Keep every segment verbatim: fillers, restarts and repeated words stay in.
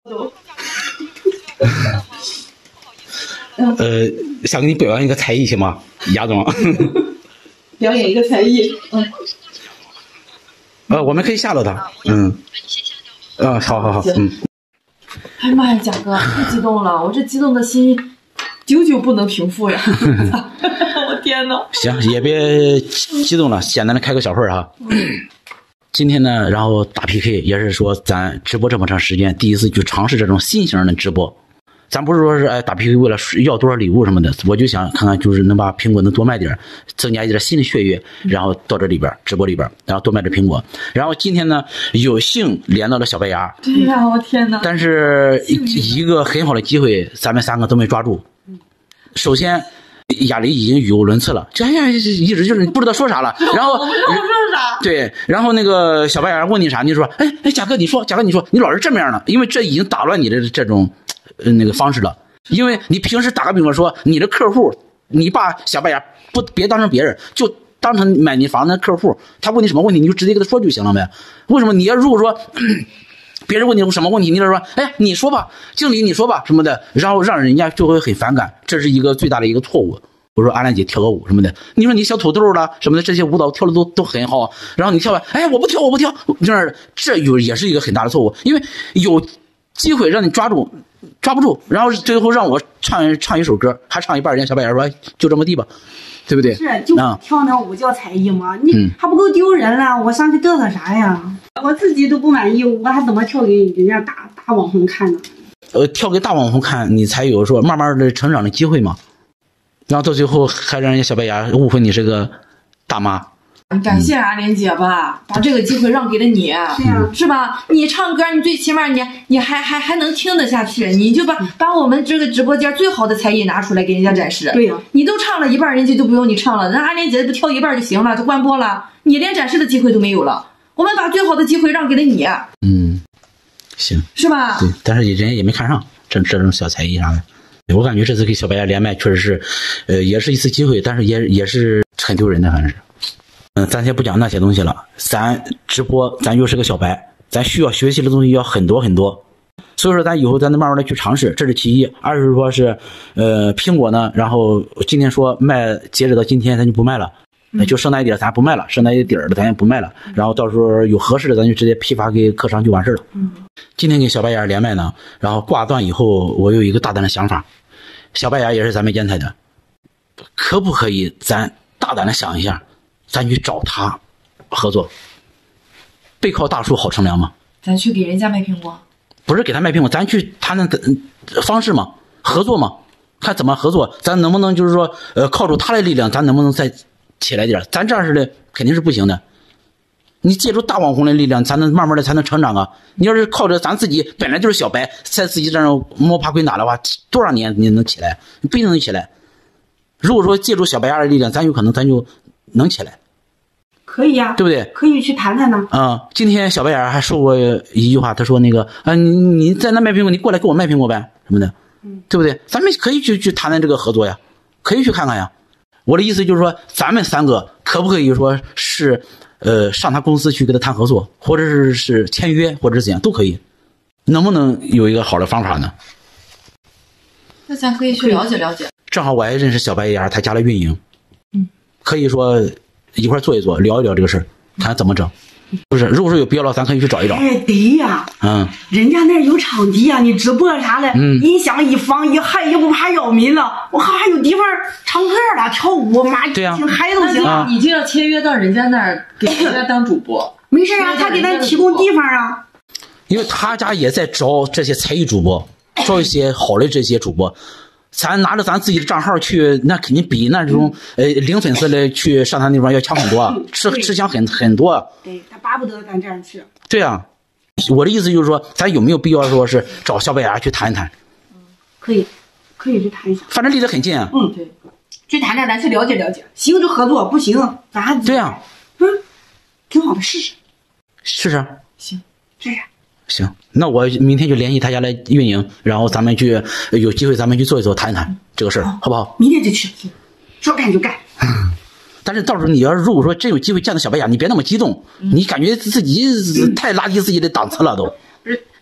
呃，想给你表演一个才艺行吗，亚总？ 表演一个才艺，嗯。 呃，我们可以吓到他，嗯。嗯，好好好，嗯。 哎呀妈呀，贾哥，太激动了，我这激动的心久久不能平复呀！我天哪！ 行，也别激动了，简单的开个小会哈。今天呢，然后打 P K 也是说咱直播这么长时间，第一次去尝试这种新型的直播。咱不是说是哎打 P K 为了要多少礼物什么的，我就想看看就是能把苹果能多卖点，增加一点新的血液，然后到这里边直播里边，然后多卖点苹果。然后今天呢，有幸连到了小白牙。 对呀，我天哪！ 但是一个很好的机会，咱们三个都没抓住。首先，亚雷已经语无伦次了，这哎呀一直就是不知道说啥了。然后我不知道我说啥。 对，然后那个小白牙问你啥，你就说，哎哎，贾哥你说，贾哥你说，你老是这么样的，因为这已经打乱你的这种呃那个方式了。因为你平时打个比方说，你的客户，你把小白牙不别当成别人，就当成买你房子的客户，他问你什么问题，你就直接跟他说就行了呗。为什么你要如果说别人问你什么问题，你就说，哎，你说吧，经理你说吧什么的，然后让人家就会很反感，这是一个最大的一个错误。我说阿兰姐跳个舞什么的，你说你小土豆了什么的，这些舞蹈跳的都都很好，然后你跳完，哎，我不跳我不跳，这这有也是一个很大的错误，因为有机会让你抓住，抓不住，然后最后让我唱唱一首歌，还唱一半，人家小白牙说就这么地吧，对不对？ 是，就跳那舞叫才艺吗？你还不够丢人了，我上去嘚瑟啥呀？我自己都不满意，我还怎么跳给人家大大网红看呢？ 呃，跳给大网红看，你才有说慢慢的成长的机会嘛。然后到最后还让人家小白牙误会你是个大妈。 感谢阿莲姐吧，把这个机会让给了你， 嗯、 是吧？你唱歌，你最起码你你还还还能听得下去，你就把把我们这个直播间最好的才艺拿出来给人家展示。 对呀、啊， 你都唱了一半，人家就不用你唱了，人阿莲姐不跳一半就行了，就关播了，你连展示的机会都没有了。我们把最好的机会让给了你。 嗯，行， 是吧？ 对，但是人家也没看上这这种小才艺啥的。我感觉这次给小白牙连麦确实是，呃，也是一次机会，但是也也是很丢人的，反正是。嗯，咱先不讲那些东西了，咱直播，咱又是个小白，咱需要学习的东西要很多很多，所以说咱以后咱得慢慢的去尝试，这是其一。二是说是，呃，苹果呢，然后今天说卖，截止到今天咱就不卖了，那就剩那一点咱不卖了，剩那一点的咱也不卖了，然后到时候有合适的咱就直接批发给客商就完事了。 嗯， 今天跟小白牙连麦呢，然后挂断以后，我有一个大胆的想法，小白牙也是咱们烟台的，可不可以咱大胆的想一下，咱去找他合作？背靠大树好乘凉吗？ 咱去给人家卖苹果？ 不是给他卖苹果，咱去谈谈方式嘛，合作嘛，看怎么合作，咱能不能就是说，呃，靠住他的力量，咱能不能再起来点？咱这样式的肯定是不行的。你借助大网红的力量，才能慢慢的才能成长啊！你要是靠着咱自己本来就是小白，在自己这样摸爬滚打的话，多少年你能起来？你不一定能起来。如果说借助小白牙的力量，咱有可能咱就能起来。 可以呀、啊， 对不对？ 可以去谈谈呢。 啊、嗯，今天小白牙还说过一句话，他说那个啊，你你在那卖苹果，你过来给我卖苹果呗，什么的， 嗯， 对不对？咱们可以去去谈谈这个合作呀，可以去看看呀。我的意思就是说，咱们三个可不可以说是呃上他公司去跟他谈合作，或者是是签约，或者是怎样都可以，能不能有一个好的方法呢？ 那咱可以去了解了解。 正好我还认识小白牙他家的运营， 嗯， 可以说一块坐一坐，聊一聊这个事儿，看怎么整。不是，如果说有必要了，咱可以去找一找。 哎，对呀， 嗯， 人家那儿有场地啊，你直播啥的， 嗯， 音响一放一嗨，也不怕扰民了。我靠，还有地方唱歌了、跳舞，妈， 对呀， 挺嗨都行啊。你就要签约到人家那儿，给人家当主播。 没事啊，他给咱提供地方啊。 因为他家也在招这些才艺主播，招一些好的这些主播。咱拿着咱自己的账号去，那肯定比那种呃零粉丝的去上他那地方要强很多，吃吃香很很多。 对，他巴不得咱这样去。 对啊，我的意思就是说，咱有没有必要说是找小白牙去谈一谈？ 嗯，可以，可以去谈一下。 反正离得很近啊。 嗯，对，去谈谈，咱去了解了解，行就合作，不行咱对啊， 嗯，挺好的，试试。 试试。 行， 试试。 行，那我明天就联系他家来运营，然后咱们去有机会咱们去做一做，谈一谈这个事儿，好不好？ 明天就去，说干就干。 但是到时候你要如果说真有机会见到小白牙，你别那么激动，嗯、你感觉自己太拉低自己的档次了都。 不是，他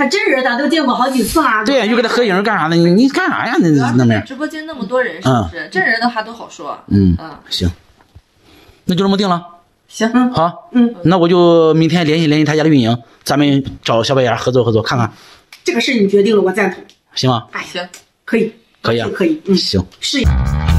他真人咱都见过好几次了。 对呀，又给他合影干啥呢？你你干啥呀？那那面直播间那么多人，是不是？真人的话都好说。 嗯嗯， 行，那就这么定了。 行， 好， 嗯， 那我就明天联系联系他家的运营，咱们找小白牙合作合作，看看。 这个事你决定了，我赞同。 行吗？ 哎， 行， 可以， 可以啊， 可以，嗯， 行， 是。